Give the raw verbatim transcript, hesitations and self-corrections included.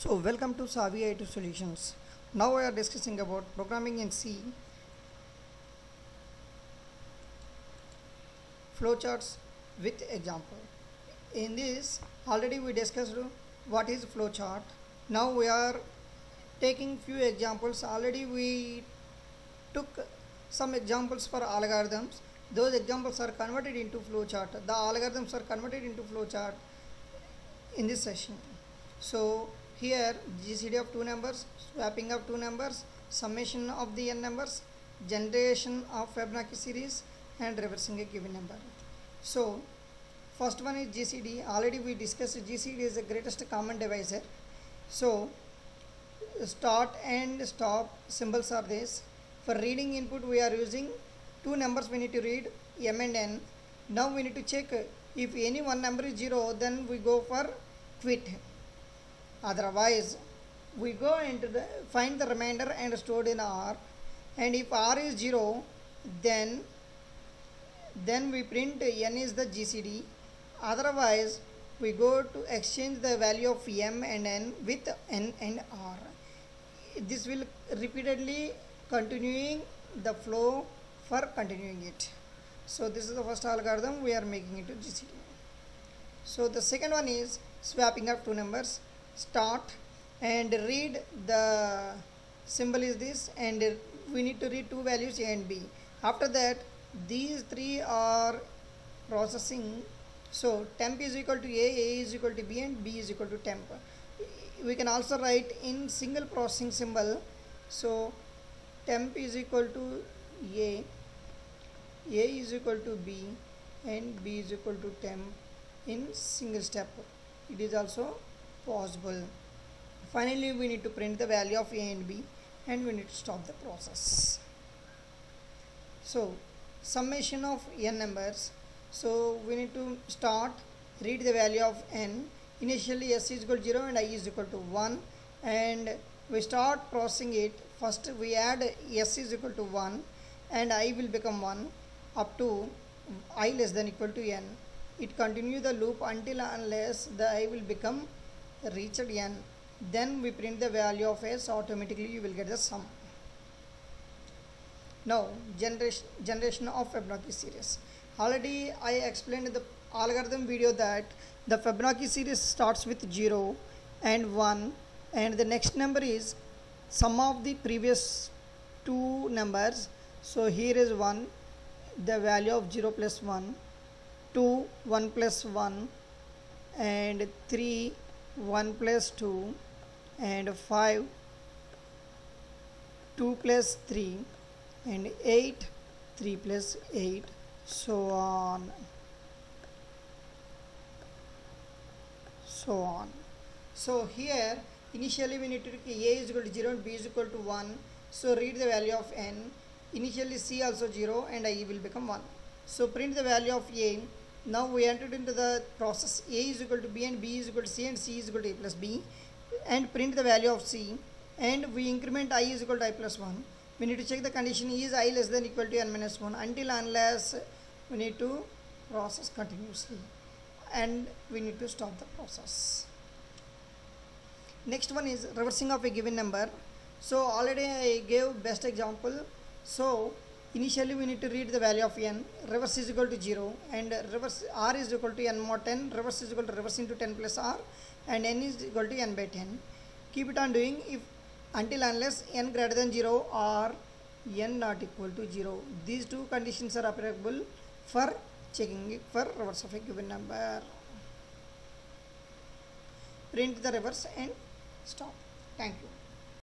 So welcome to Savvy I T Solutions. Now we are discussing about programming in C, flowcharts with example. In this already we discussed what is flowchart. Now we are taking few examples. Already we took some examples for algorithms. Those examples are converted into flowchart. The algorithms are converted into flowchart in this session. So here G C D of two numbers, swapping of two numbers, summation of the n numbers, generation of Fibonacci series, and reversing a given number. So first one is G C D. Already we discussed G C D is the greatest common divisor. So start and stop symbols are this. For reading input we are using two numbers, we need to read m and n. Now we need to check if any one number is zero, then we go for quit. Otherwise we go into the find the remainder and stored in R, and if R is zero, then then we print n is the G C D. Otherwise we go to exchange the value of m and n with n and R. This will repeatedly continuing the flow for continuing it. So this is the first algorithm we are making into G C D. So the second one is swapping of two numbers. Start and read, the symbol is this, and we need to read two values a and b. After that these three are processing. So temp is equal to a, a is equal to b, and b is equal to temp. We can also write in single processing symbol. So temp is equal to a, a is equal to b, and b is equal to temp in single step. It is also possible. Finally we need to print the value of a and b, and we need to stop the process. So summation of n numbers. So we need to start, read the value of n. Initially s is equal to zero and I is equal to one, and we start processing it. First we add s is equal to one and I will become one up to I less than equal to n. It continue the loop until unless the I will become reached n. Then we print the value of s. Automatically you will get the sum. Now generation generation of Fibonacci series. Already I explained in the algorithm video that the Fibonacci series starts with zero and one, and the next number is sum of the previous two numbers. So here is one, the value of zero plus one, two, one plus one, and three, one plus two, and five, two plus three, and eight, three plus eight, so on, so on. So here initially we need to take a is equal to zero and b is equal to one. So read the value of n. Initially c also zero and I will become one. So print the value of a. Now we entered into the process. A is equal to b and b is equal to c and c is equal to a plus b, and print the value of c, and we increment I is equal to I plus one. We need to check the condition is I less than equal to n minus one. Until unless we need to process continuously, and we need to stop the process. Next one is reversing of a given number. So already I gave best example. So initially we need to read the value of n. Reverse is equal to zero, and reverse r is equal to n mod ten. Reverse is equal to reverse into ten plus r, and n is equal to n by ten. Keep it on doing if until unless n greater than zero or n not equal to zero. These two conditions are applicable for checking it for reverse of a given number. Print the reverse and stop. Thank you.